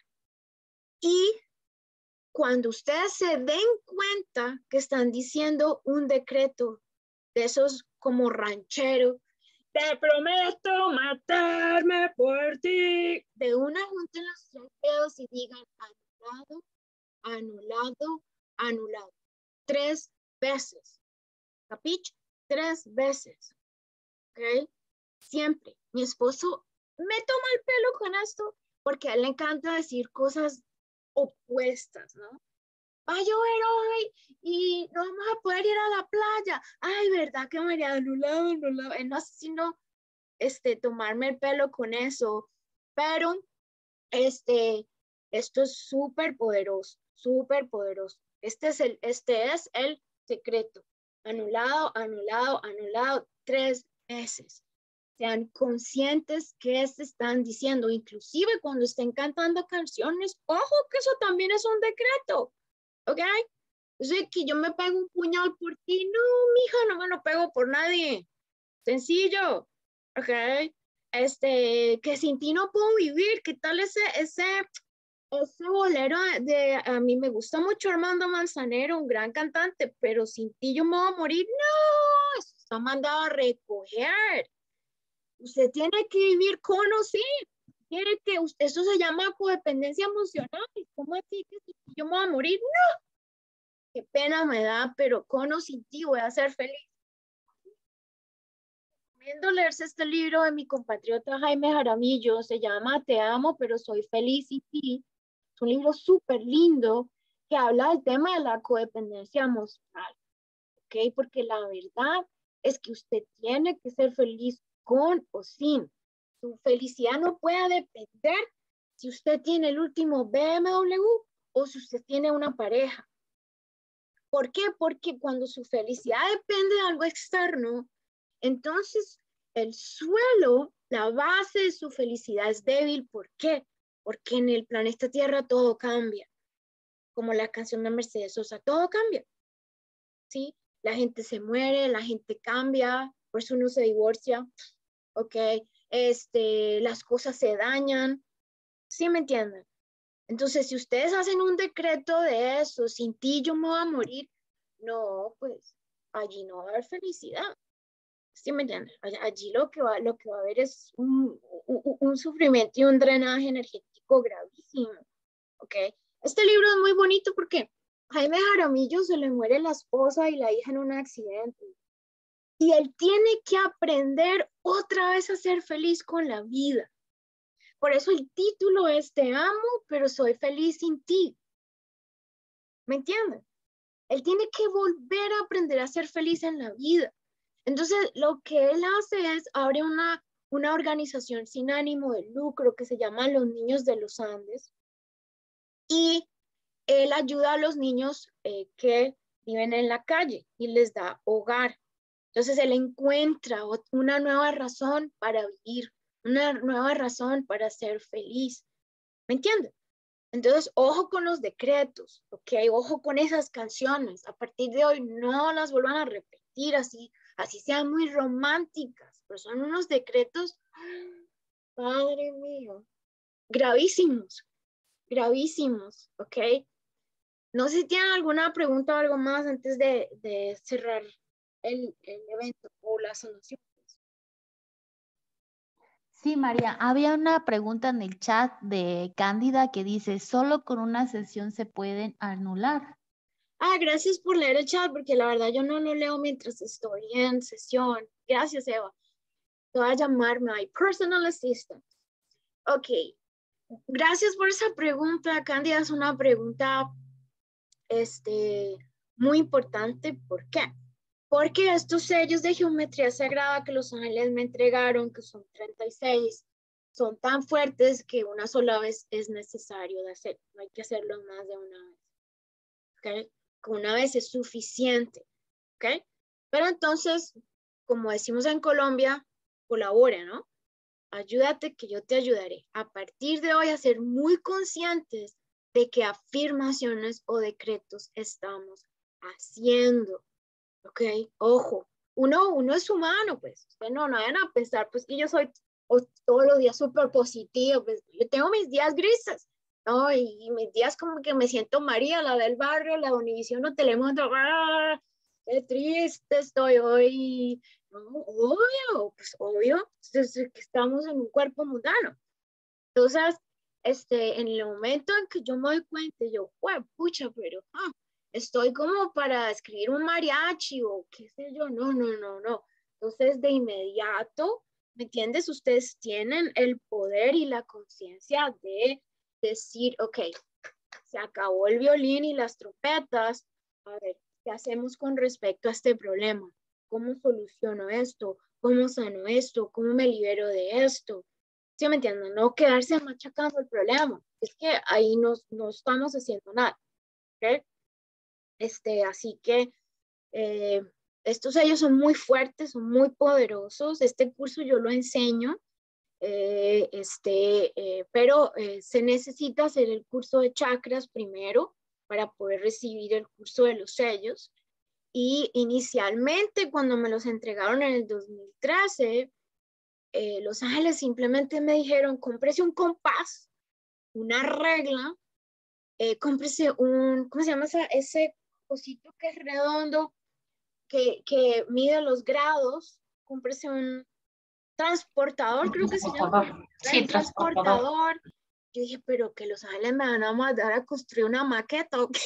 Y cuando ustedes se den cuenta que están diciendo un decreto de esos como ranchero, te prometo matarme por ti. De una junten los tres dedos y digan anulado, anulado, anulado. Tres veces. ¿Capich? Tres veces. ¿Ok? Siempre. Mi esposo me toma el pelo con esto porque a él le encanta decir cosas opuestas, ¿no? Va a llover hoy y no vamos a poder ir a la playa. Ay, ¿verdad que María anulado, anulado? No sé si no, este, tomarme el pelo con eso, pero este, esto es súper poderoso, súper poderoso. Este es el, este es el secreto. Anulado, anulado, anulado tres veces. Sean conscientes que se están diciendo, inclusive cuando estén cantando canciones, ojo que eso también es un decreto, ¿ok? O sea, que yo me pego un puñal por ti, no, mija, no me lo pego por nadie, sencillo, ¿ok? Este, que sin ti no puedo vivir, ¿qué tal ese, ese, ese bolero de, a mí me gusta mucho Armando Manzanero, un gran cantante, pero sin ti yo me voy a morir, no, eso está mandado a recoger. Usted tiene que vivir con o sin. Tiene que, eso se llama codependencia emocional. ¿Cómo así que si yo me voy a morir? No. Qué pena me da, pero con o sin ti voy a ser feliz. Recomiendo leerse este libro de mi compatriota Jaime Jaramillo. Se llama Te amo, pero soy feliz sin ti. Es un libro súper lindo que habla del tema de la codependencia emocional. ¿Ok? Porque la verdad es que usted tiene que ser feliz con o sin. Su felicidad no puede depender si usted tiene el último B M W o si usted tiene una pareja. ¿Por qué? Porque cuando su felicidad depende de algo externo, entonces el suelo, la base de su felicidad es débil. ¿Por qué? Porque en el planeta Tierra todo cambia. Como la canción de Mercedes Sosa, todo cambia. ¿Sí? La gente se muere, la gente cambia, por eso uno se divorcia, ¿ok? Este, las cosas se dañan, ¿sí me entienden? Entonces, si ustedes hacen un decreto de eso, sin ti yo me voy a morir, no, pues allí no va a haber felicidad, ¿sí me entienden? Allí lo que va, lo que va a haber es un, un, un sufrimiento y un drenaje energético gravísimo, ¿ok? Este libro es muy bonito porque Jaime Jaramillo se le muere la esposa y la hija en un accidente. Y él tiene que aprender otra vez a ser feliz con la vida. Por eso el título es Te amo, pero soy feliz sin ti. ¿Me entienden? Él tiene que volver a aprender a ser feliz en la vida. Entonces, lo que él hace es, abre una, una organización sin ánimo de lucro que se llama Los Niños de los Andes. Y él ayuda a los niños eh, que viven en la calle y les da hogar. Entonces él encuentra una nueva razón para vivir, una nueva razón para ser feliz. ¿Me entiendes? Entonces, ojo con los decretos, ¿ok? Ojo con esas canciones. A partir de hoy no las vuelvan a repetir así, así sean muy románticas, pero son unos decretos, padre mío, gravísimos, gravísimos, ¿ok? No sé si tienen alguna pregunta o algo más antes de, de cerrar el, el evento o la solución. Sí, María, había una pregunta en el chat de Cándida que dice, ¿solo con una sesión se pueden anular? Ah, gracias por leer el chat, porque la verdad yo no lo leo mientras estoy en sesión. Gracias, Eva. Te voy a llamar my personal assistant. Ok, gracias por esa pregunta, Cándida. Es una pregunta este, muy importante. ¿Por qué? Porque estos sellos de geometría sagrada que los ángeles me entregaron, que son treinta y seis, son tan fuertes que una sola vez es necesario de hacer. No hay que hacerlo más de una vez. ¿Ok? Con una vez es suficiente. ¿Ok? Pero entonces, como decimos en Colombia, colabora, ¿no? Ayúdate que yo te ayudaré. A partir de hoy a ser muy conscientes de qué afirmaciones o decretos estamos haciendo. ¿Ok? Ojo, uno, uno es humano, pues. Ustedes no, no vayan a pensar, pues que yo soy o, todos los días súper positivo, pues yo tengo mis días grises, ¿no? Y, y mis días como que me siento María, la del barrio, la de Univisión o Telemundo, ¡ah! Qué triste estoy hoy. No, obvio, pues obvio, es que estamos en un cuerpo mundano. Entonces, este, en el momento en que yo me doy cuenta, yo, bueno, pucha, pero ah, estoy como para escribir un mariachi o qué sé yo, no, no, no, no. Entonces, de inmediato, ¿me entiendes? Ustedes tienen el poder y la conciencia de decir, ok, se acabó el violín y las trompetas, a ver, ¿qué hacemos con respecto a este problema? ¿Cómo soluciono esto? ¿Cómo sano esto? ¿Cómo me libero de esto? ¿Sí me entienden? No quedarse machacando el problema. Es que ahí no, no estamos haciendo nada. ¿Okay? Este, así que eh, estos sellos son muy fuertes, son muy poderosos. Este curso yo lo enseño, eh, este, eh, pero eh, se necesita hacer el curso de chakras primero para poder recibir el curso de los sellos. Y inicialmente cuando me los entregaron en el dos mil trece, eh, Los Ángeles simplemente me dijeron, cómprese un compás, una regla, eh, cómprese un, ¿cómo se llama esa, ese cosito que es redondo, que, que mide los grados? Cómprese un transportador, creo que se llama. Sí, Un transportador. transportador. Yo dije, pero que Los Ángeles me van a mandar a construir una maqueta o qué.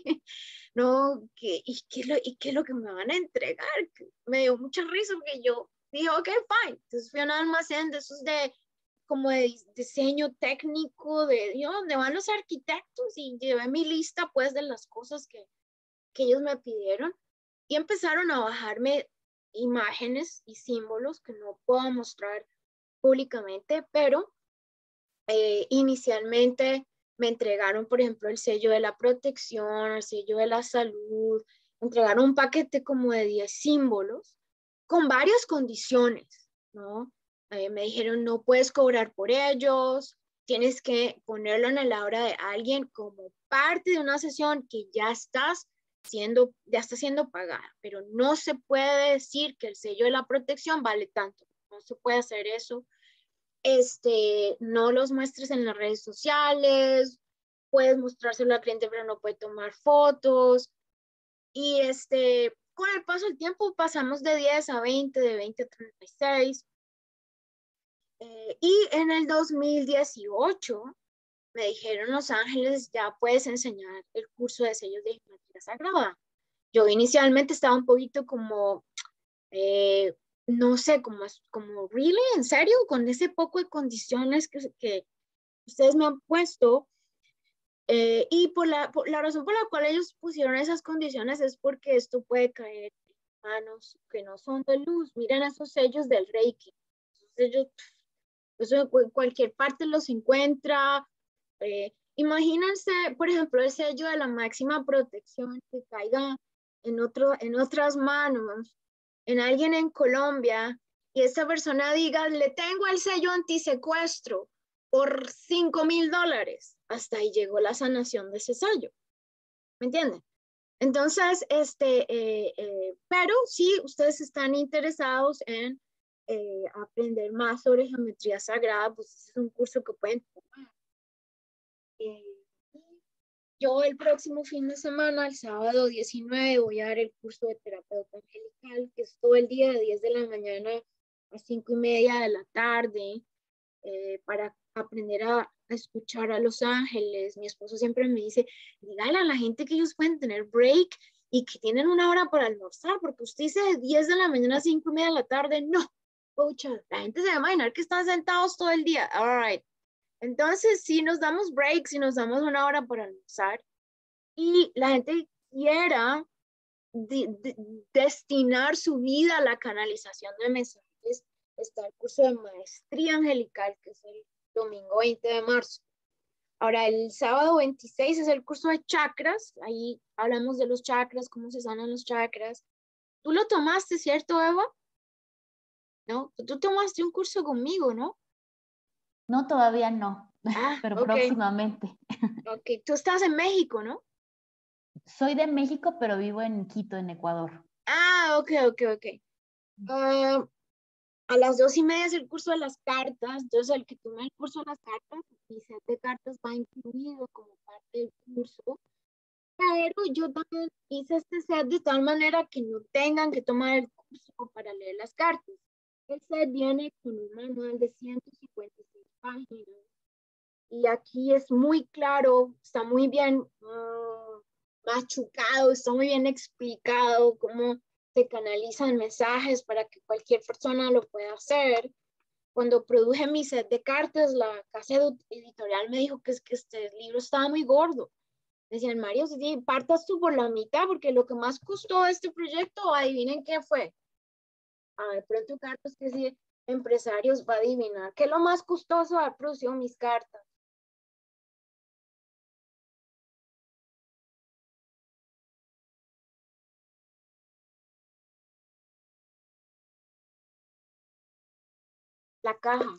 No, ¿qué, y, qué lo, ¿y qué es lo que me van a entregar? Me dio mucha risa porque yo dije, ok, fine. Entonces fui a un almacén de esos de como de diseño técnico, de yo, donde van los arquitectos, y llevé mi lista pues de las cosas que, que ellos me pidieron y empezaron a bajarme imágenes y símbolos que no puedo mostrar públicamente, pero eh, inicialmente me entregaron, por ejemplo, el sello de la protección, el sello de la salud, me entregaron un paquete como de diez símbolos con varias condiciones, ¿no? Eh, me dijeron, no puedes cobrar por ellos, tienes que ponerlo en la hora de alguien como parte de una sesión que ya estás siendo, ya está siendo pagada, pero no se puede decir que el sello de la protección vale tanto, no se puede hacer eso. Este, no los muestres en las redes sociales, puedes mostrárselo al cliente, pero no puede tomar fotos. Y este, con el paso del tiempo pasamos de diez a veinte, de veinte a treinta y seis. Eh, y en el dos mil dieciocho me dijeron Los Ángeles, ya puedes enseñar el curso de sellos de geometría sagrada. Yo inicialmente estaba un poquito como, eh, no sé, como, como, ¿really? ¿En serio? Con ese poco de condiciones que, que ustedes me han puesto. Eh, y por la, por la razón por la cual ellos pusieron esas condiciones es porque esto puede caer en manos que no son de luz. Miren esos sellos del Reiki. Esos sellos, eso en cualquier parte los encuentra. Eh, imagínense, por ejemplo, el sello de la máxima protección que caiga en, otro, en otras manos. en alguien en Colombia y esta persona diga, le tengo el sello antisecuestro por cinco mil dólares. Hasta ahí llegó la sanación de ese sello. ¿Me entienden? Entonces, este, eh, eh, pero si ustedes están interesados en eh, aprender más sobre geometría sagrada, pues ese es un curso que pueden tomar. Eh, yo el próximo fin de semana, el sábado diecinueve, voy a dar el curso de terapeuta angelical, que es todo el día de diez de la mañana a cinco y media de la tarde, eh, para aprender a, a escuchar a los ángeles. Mi esposo siempre me dice, dígale a la gente que ellos pueden tener break y que tienen una hora para almorzar, porque usted dice de diez de la mañana a cinco y media de la tarde, no, pucha, la gente se va a imaginar que están sentados todo el día. All right. Entonces, si nos damos breaks, si nos damos una hora para almorzar y la gente quiera de, de, destinar su vida a la canalización de mensajes, está el curso de maestría angelical, que es el domingo veinte de marzo. Ahora, el sábado veintiséis es el curso de chakras. Ahí hablamos de los chakras, cómo se sanan los chakras. Tú lo tomaste, ¿cierto, Eva? ¿No? Tú tomaste un curso conmigo, ¿no? No, todavía no, Ah, pero ok. próximamente. Ok, tú estás en México, ¿no? Soy de México, pero vivo en Quito, en Ecuador. Ah, ok, ok, ok. Uh, a las dos y media es el curso de las cartas. Entonces, el que tome el curso de las cartas, mi set de cartas va incluido como parte del curso. Pero yo también hice este set de tal manera que no tengan que tomar el curso para leer las cartas. El set viene con un manual de ciento cincuenta y seis páginas. Y aquí es muy claro, está muy bien uh, machucado, está muy bien explicado cómo se canalizan mensajes para que cualquier persona lo pueda hacer. Cuando produje mi set de cartas, la casa editorial me dijo que, es que este libro estaba muy gordo. Decían, Mario, si partas tú por la mitad, porque lo que más costó este proyecto, adivinen qué fue. Ah, de pronto Carlos, que sí, empresarios, va a adivinar. ¿Qué es lo más costoso de haber producido mis cartas? La caja.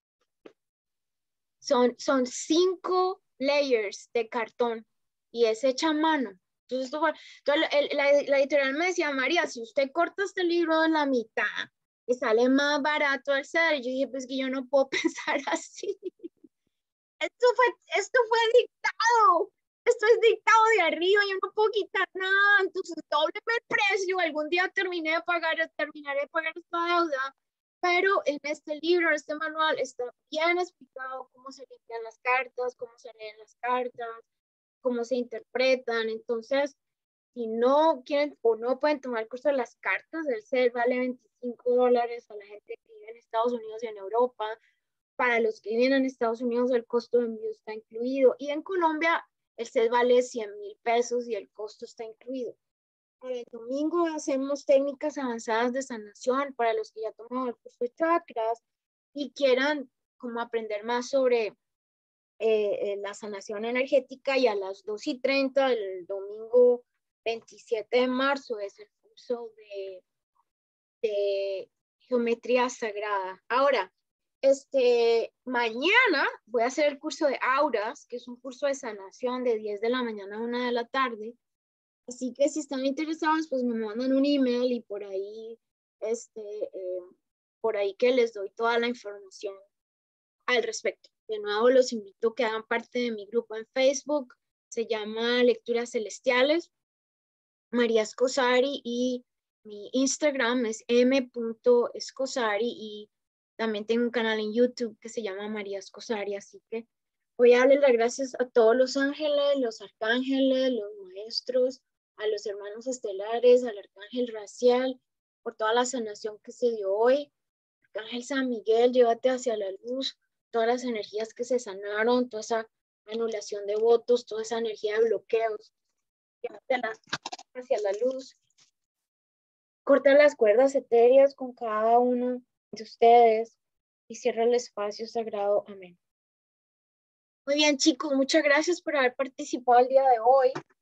Son, son cinco layers de cartón y es hecha a mano. Entonces, esto fue, entonces el, la, la editorial me decía, María, si usted corta este libro en la mitad, y sale más barato el ser. Y yo dije, pues que yo no puedo pensar así. Esto fue, esto fue dictado. Esto es dictado de arriba, yo no puedo quitar nada. Entonces, dobleme el precio. Algún día terminé de pagar, terminaré de pagar esta deuda. Pero en este libro, en este manual, está bien explicado cómo se limpian las cartas, cómo se leen las cartas, cómo se interpretan. Entonces, si no quieren o no pueden tomar el curso de las cartas, el set vale veinticinco dólares a la gente que vive en Estados Unidos y en Europa. Para los que viven en Estados Unidos, el costo de envío está incluido. Y en Colombia, el set vale cien mil pesos y el costo está incluido. Para el domingo hacemos técnicas avanzadas de sanación para los que ya tomaron el curso de chakras y quieran como aprender más sobre eh, la sanación energética. Y a las dos y treinta el domingo veintisiete de marzo es el curso de, de geometría sagrada. Ahora, este, mañana voy a hacer el curso de auras, que es un curso de sanación de diez de la mañana a una de la tarde. Así que si están interesados, pues me mandan un email y por ahí, este, eh, por ahí que les doy toda la información al respecto. De nuevo, los invito a que hagan parte de mi grupo en Facebook. Se llama Lecturas Celestiales, María Escosari, y mi Instagram es m punto escosari y también tengo un canal en YouTube que se llama María Escosari. Así que voy a darle las gracias a todos los ángeles, los arcángeles, los maestros, a los hermanos estelares, al arcángel Racial, por toda la sanación que se dio hoy. Arcángel San Miguel, llévate hacia la luz todas las energías que se sanaron, toda esa anulación de votos, toda esa energía de bloqueos, llévatelas hacia la luz. Corta las cuerdas etéreas con cada uno de ustedes y cierra el espacio sagrado. Amén. Muy bien, chicos, muchas gracias por haber participado el día de hoy.